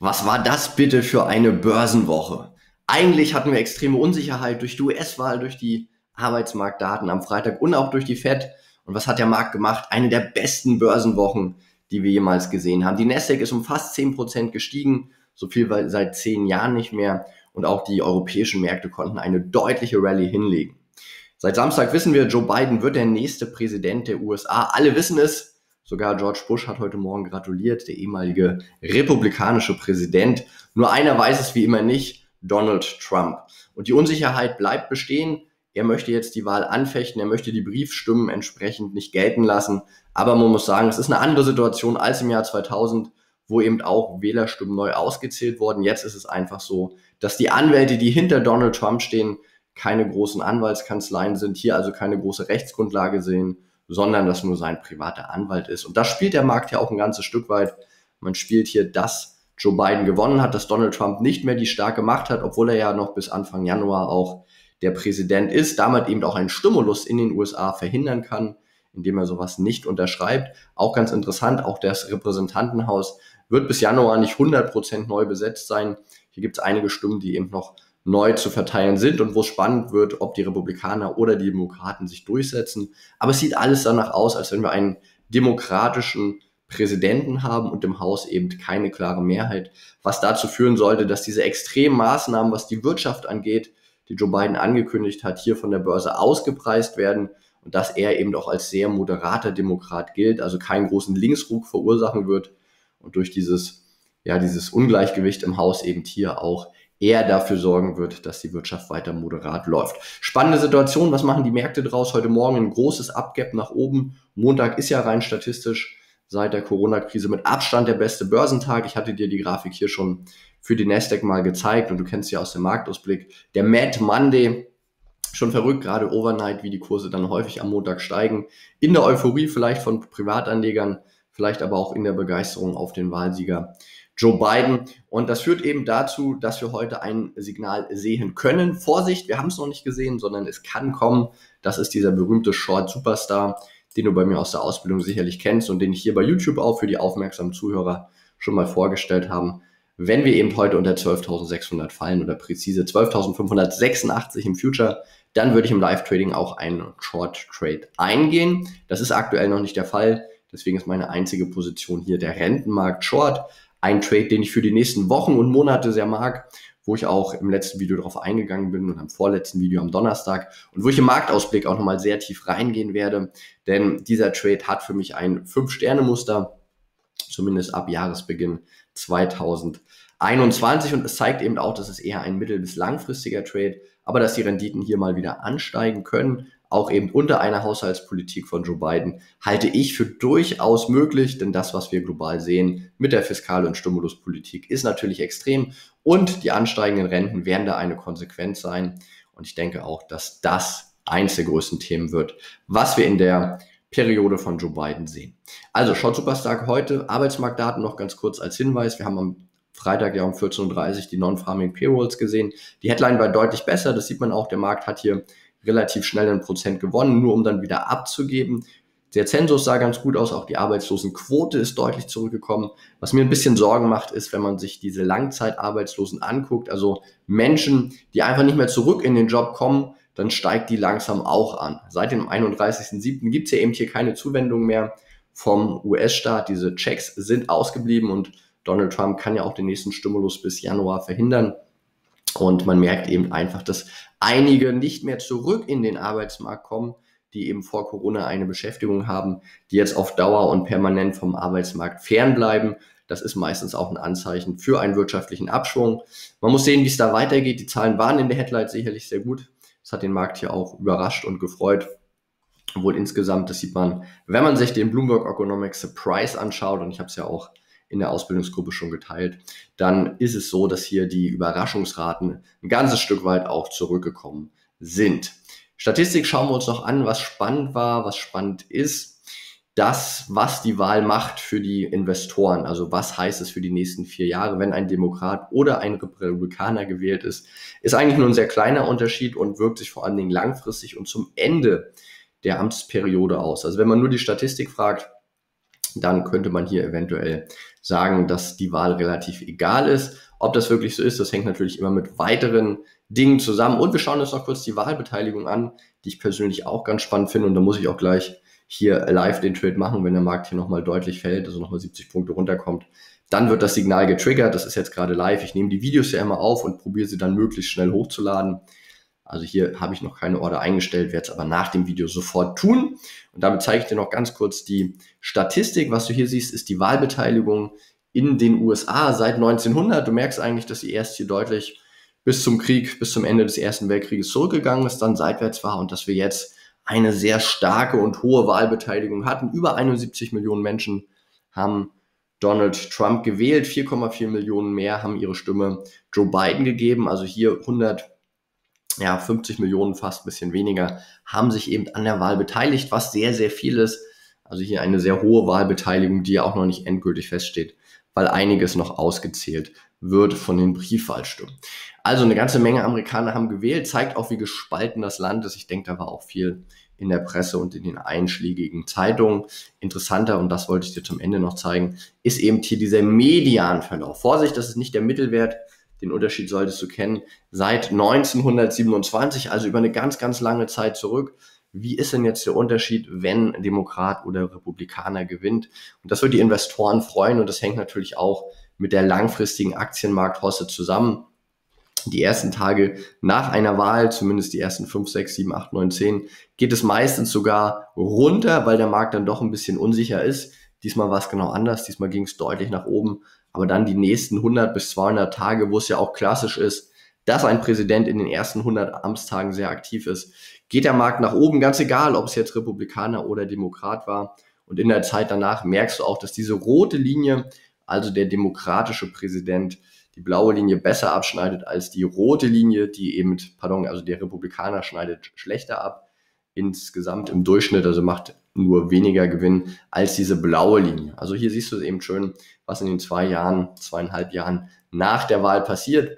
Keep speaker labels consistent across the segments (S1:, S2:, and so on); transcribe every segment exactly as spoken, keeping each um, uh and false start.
S1: Was war das bitte für eine Börsenwoche? Eigentlich hatten wir extreme Unsicherheit durch die U S-Wahl, durch die Arbeitsmarktdaten am Freitag und auch durch die Fed. Und was hat der Markt gemacht? Eine der besten Börsenwochen, die wir jemals gesehen haben. Die Nasdaq ist um fast zehn Prozent gestiegen, so viel wie seit zehn Jahren nicht mehr. Und auch die europäischen Märkte konnten eine deutliche Rallye hinlegen. Seit Samstag wissen wir, Joe Biden wird der nächste Präsident der U S A. Alle wissen es. Sogar George Bush hat heute Morgen gratuliert, der ehemalige republikanische Präsident. Nur einer weiß es wie immer nicht, Donald Trump. Und die Unsicherheit bleibt bestehen. Er möchte jetzt die Wahl anfechten, er möchte die Briefstimmen entsprechend nicht gelten lassen. Aber man muss sagen, es ist eine andere Situation als im Jahr zweitausend, wo eben auch Wählerstimmen neu ausgezählt wurden. Jetzt ist es einfach so, dass die Anwälte, die hinter Donald Trump stehen, keine großen Anwaltskanzleien sind, hier also keine große Rechtsgrundlage sehen, sondern dass nur sein privater Anwalt ist. Und das spielt der Markt ja auch ein ganzes Stück weit. Man spielt hier, dass Joe Biden gewonnen hat, dass Donald Trump nicht mehr die starke Macht hat, obwohl er ja noch bis Anfang Januar auch der Präsident ist, damit eben auch einen Stimulus in den U S A verhindern kann, indem er sowas nicht unterschreibt. Auch ganz interessant, auch das Repräsentantenhaus wird bis Januar nicht hundert Prozent neu besetzt sein. Hier gibt es einige Stimmen, die eben noch neu zu verteilen sind und wo es spannend wird, ob die Republikaner oder die Demokraten sich durchsetzen. Aber es sieht alles danach aus, als wenn wir einen demokratischen Präsidenten haben und im Haus eben keine klare Mehrheit, was dazu führen sollte, dass diese extremen Maßnahmen, was die Wirtschaft angeht, die Joe Biden angekündigt hat, hier von der Börse ausgepreist werden und dass er eben auch als sehr moderater Demokrat gilt, also keinen großen Linksruck verursachen wird und durch dieses, ja, dieses Ungleichgewicht im Haus eben hier auch eher dafür sorgen wird, dass die Wirtschaft weiter moderat läuft. Spannende Situation, was machen die Märkte draus? Heute Morgen ein großes Upgap nach oben. Montag ist ja rein statistisch seit der Corona-Krise mit Abstand der beste Börsentag. Ich hatte dir die Grafik hier schon für die Nasdaq mal gezeigt und du kennst sie aus dem Marktausblick. Der Mad Monday, schon verrückt, gerade overnight, wie die Kurse dann häufig am Montag steigen. In der Euphorie vielleicht von Privatanlegern, vielleicht aber auch in der Begeisterung auf den Wahlsieger Joe Biden. Und das führt eben dazu, dass wir heute ein Signal sehen können. Vorsicht, wir haben es noch nicht gesehen, sondern es kann kommen. Das ist dieser berühmte Short Superstar, den du bei mir aus der Ausbildung sicherlich kennst und den ich hier bei YouTube auch für die aufmerksamen Zuhörer schon mal vorgestellt habe. Wenn wir eben heute unter zwölftausendsechshundert fallen oder präzise zwölftausendfünfhundertsechsundachtzig im Future, dann würde ich im Live-Trading auch einen Short-Trade eingehen. Das ist aktuell noch nicht der Fall. Deswegen ist meine einzige Position hier der Rentenmarkt Short. Ein Trade, den ich für die nächsten Wochen und Monate sehr mag, wo ich auch im letzten Video darauf eingegangen bin und am vorletzten Video am Donnerstag und wo ich im Marktausblick auch nochmal sehr tief reingehen werde. Denn dieser Trade hat für mich ein fünf Sterne Muster, zumindest ab Jahresbeginn zweitausendeinundzwanzig. Und es zeigt eben auch, dass es eher ein mittel- bis langfristiger Trade, aber dass die Renditen hier mal wieder ansteigen können, auch eben unter einer Haushaltspolitik von Joe Biden, halte ich für durchaus möglich, denn das, was wir global sehen mit der Fiskal- und Stimuluspolitik, ist natürlich extrem und die ansteigenden Renten werden da eine Konsequenz sein. Und ich denke auch, dass das eines der größten Themen wird, was wir in der Periode von Joe Biden sehen. Also, Short Superstar heute, Arbeitsmarktdaten noch ganz kurz als Hinweis. Wir haben am Freitag ja um vierzehn Uhr dreißig die Non-Farming Payrolls gesehen. Die Headline war deutlich besser, das sieht man auch, der Markt hat hier relativ schnell ein Prozent gewonnen, nur um dann wieder abzugeben. Der Zensus sah ganz gut aus, auch die Arbeitslosenquote ist deutlich zurückgekommen. Was mir ein bisschen Sorgen macht, ist, wenn man sich diese Langzeitarbeitslosen anguckt, also Menschen, die einfach nicht mehr zurück in den Job kommen, dann steigt die langsam auch an. Seit dem einunddreißigsten siebten gibt es ja eben hier keine Zuwendung mehr vom U S-Staat. Diese Checks sind ausgeblieben und Donald Trump kann ja auch den nächsten Stimulus bis Januar verhindern. Und man merkt eben einfach, dass einige nicht mehr zurück in den Arbeitsmarkt kommen, die eben vor Corona eine Beschäftigung haben, die jetzt auf Dauer und permanent vom Arbeitsmarkt fernbleiben. Das ist meistens auch ein Anzeichen für einen wirtschaftlichen Abschwung. Man muss sehen, wie es da weitergeht. Die Zahlen waren in der Headline sicherlich sehr gut. Das hat den Markt hier auch überrascht und gefreut. Obwohl insgesamt, das sieht man, wenn man sich den Bloomberg Economics Surprise anschaut, und ich habe es ja auch in der Ausbildungsgruppe schon geteilt, dann ist es so, dass hier die Überraschungsraten ein ganzes Stück weit auch zurückgekommen sind. Statistik schauen wir uns noch an, was spannend war, was spannend ist. Das, was die Wahl macht für die Investoren, also was heißt es für die nächsten vier Jahre, wenn ein Demokrat oder ein Republikaner gewählt ist, ist eigentlich nur ein sehr kleiner Unterschied und wirkt sich vor allen Dingen langfristig und zum Ende der Amtsperiode aus. Also wenn man nur die Statistik fragt, dann könnte man hier eventuell sagen, dass die Wahl relativ egal ist. Ob das wirklich so ist, das hängt natürlich immer mit weiteren Dingen zusammen. Und wir schauen uns noch kurz die Wahlbeteiligung an, die ich persönlich auch ganz spannend finde. Und da muss ich auch gleich hier live den Trade machen, wenn der Markt hier nochmal deutlich fällt, also nochmal siebzig Punkte runterkommt. Dann wird das Signal getriggert. Das ist jetzt gerade live. Ich nehme die Videos ja immer auf und probiere sie dann möglichst schnell hochzuladen. Also hier habe ich noch keine Order eingestellt, werde es aber nach dem Video sofort tun. Und damit zeige ich dir noch ganz kurz die Statistik. Was du hier siehst, ist die Wahlbeteiligung in den U S A seit neunzehnhundert. Du merkst eigentlich, dass sie erst hier deutlich bis zum Krieg, bis zum Ende des Ersten Weltkrieges zurückgegangen ist, dann seitwärts war und dass wir jetzt eine sehr starke und hohe Wahlbeteiligung hatten. Über einundsiebzig Millionen Menschen haben Donald Trump gewählt, vier Komma vier Millionen mehr haben ihre Stimme Joe Biden gegeben. Also hier hundertfünfzig Millionen, fast ein bisschen weniger, haben sich eben an der Wahl beteiligt, was sehr, sehr viel ist. Also hier eine sehr hohe Wahlbeteiligung, die ja auch noch nicht endgültig feststeht, weil einiges noch ausgezählt wird von den Briefwahlstimmen. Also eine ganze Menge Amerikaner haben gewählt, zeigt auch, wie gespalten das Land ist. Ich denke, da war auch viel in der Presse und in den einschlägigen Zeitungen. Interessanter, und das wollte ich dir zum Ende noch zeigen, ist eben hier dieser Medianverlauf. Vorsicht, das ist nicht der Mittelwert, den Unterschied solltest du kennen. Seit neunzehnhundertsiebenundzwanzig, also über eine ganz, ganz lange Zeit zurück. Wie ist denn jetzt der Unterschied, wenn Demokrat oder Republikaner gewinnt? Und das wird die Investoren freuen, und das hängt natürlich auch mit der langfristigen Aktienmarkthosse zusammen. Die ersten Tage nach einer Wahl, zumindest die ersten fünf, sechs, sieben, acht, neun, zehn, geht es meistens sogar runter, weil der Markt dann doch ein bisschen unsicher ist. Diesmal war es genau anders, diesmal ging es deutlich nach oben. Aber dann die nächsten hundert bis zweihundert Tage, wo es ja auch klassisch ist, dass ein Präsident in den ersten hundert Amtstagen sehr aktiv ist, geht der Markt nach oben, ganz egal, ob es jetzt Republikaner oder Demokrat war. Und in der Zeit danach merkst du auch, dass diese rote Linie, also der demokratische Präsident, die blaue Linie besser abschneidet als die rote Linie, die eben, pardon, also der Republikaner schneidet schlechter ab, insgesamt im Durchschnitt, also macht nur weniger Gewinn als diese blaue Linie. Also hier siehst du es eben schön, was in den zwei Jahren, zweieinhalb Jahren nach der Wahl passiert.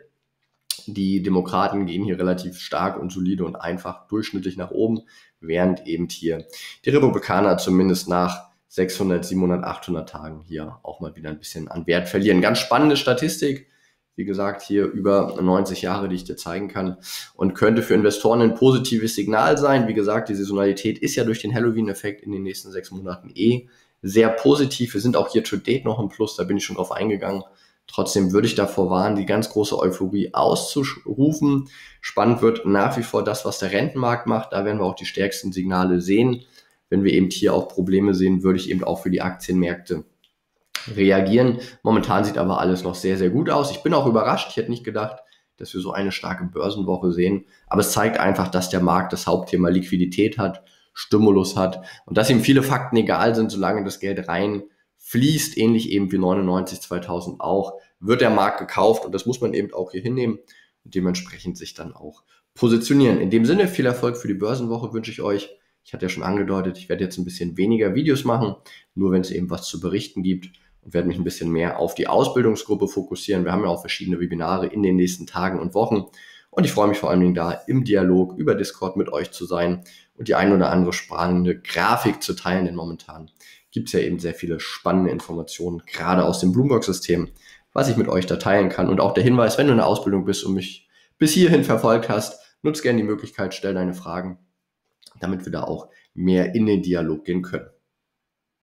S1: Die Demokraten gehen hier relativ stark und solide und einfach durchschnittlich nach oben, während eben hier die Republikaner zumindest nach sechshundert, siebenhundert, achthundert Tagen hier auch mal wieder ein bisschen an Wert verlieren. Ganz spannende Statistik. Wie gesagt, hier über neunzig Jahre, die ich dir zeigen kann, und könnte für Investoren ein positives Signal sein. Wie gesagt, die Saisonalität ist ja durch den Halloween-Effekt in den nächsten sechs Monaten eh sehr positiv. Wir sind auch hier to date noch im Plus, da bin ich schon drauf eingegangen. Trotzdem würde ich davor warnen, die ganz große Euphorie auszurufen. Spannend wird nach wie vor das, was der Rentenmarkt macht. Da werden wir auch die stärksten Signale sehen. Wenn wir eben hier auch Probleme sehen, würde ich eben auch für die Aktienmärkte reagieren. Momentan sieht aber alles noch sehr, sehr gut aus. Ich bin auch überrascht. Ich hätte nicht gedacht, dass wir so eine starke Börsenwoche sehen. Aber es zeigt einfach, dass der Markt das Hauptthema Liquidität hat, Stimulus hat und dass ihm viele Fakten egal sind, solange das Geld reinfließt, ähnlich eben wie neunundneunzig, zweitausend auch, wird der Markt gekauft, und das muss man eben auch hier hinnehmen und dementsprechend sich dann auch positionieren. In dem Sinne, viel Erfolg für die Börsenwoche wünsche ich euch. Ich hatte ja schon angedeutet, ich werde jetzt ein bisschen weniger Videos machen, nur wenn es eben was zu berichten gibt, und werde mich ein bisschen mehr auf die Ausbildungsgruppe fokussieren. Wir haben ja auch verschiedene Webinare in den nächsten Tagen und Wochen, und ich freue mich vor allen Dingen da im Dialog über Discord mit euch zu sein und die ein oder andere spannende Grafik zu teilen, denn momentan gibt es ja eben sehr viele spannende Informationen, gerade aus dem Bloomberg-System, was ich mit euch da teilen kann. Und auch der Hinweis, wenn du in der Ausbildung bist und mich bis hierhin verfolgt hast, nutz gerne die Möglichkeit, stell deine Fragen, damit wir da auch mehr in den Dialog gehen können.